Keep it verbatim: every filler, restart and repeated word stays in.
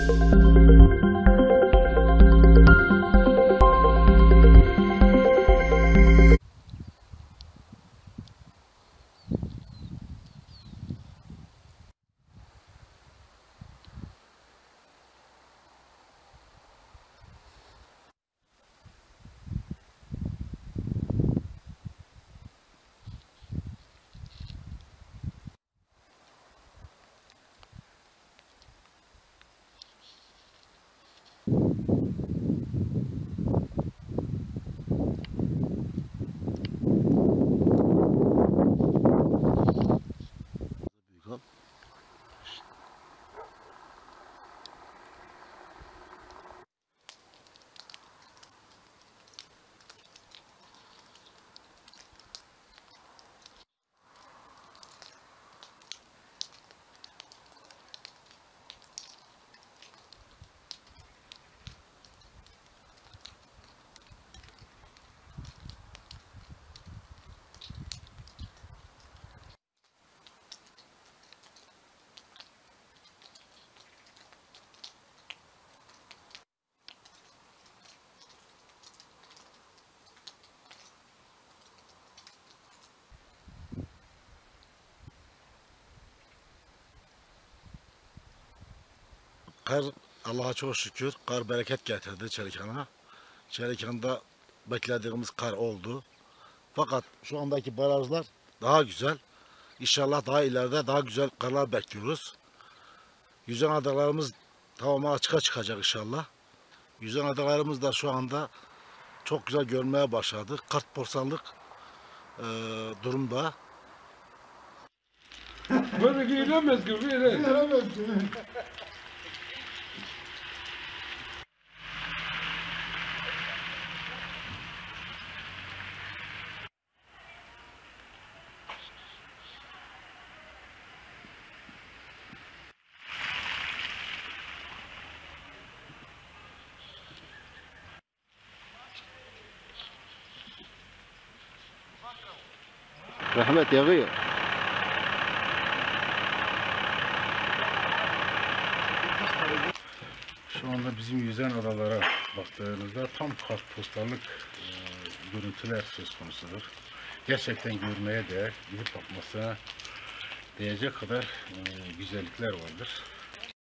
Kar, Allah'a çok şükür, kar bereket getirdi Çelikan'a. Çelikan'da beklediğimiz kar oldu. Fakat şu andaki barajlar daha güzel. İnşallah daha ileride daha güzel karlar bekliyoruz. Yüzen adalarımız tamamen açığa çıkacak inşallah. Yüzen adalarımız da şu anda çok güzel görmeye başladı. Kartporsallık e, durumda. Böyle giyilemez ki, böyle. Giyilemez. Rahmet yağıyor. Şu anda bizim yüzen adalara baktığınızda tam kartpostallık e, görüntüler söz konusudur. Gerçekten görmeye değer, gidip bakmasına değecek kadar e, güzellikler vardır.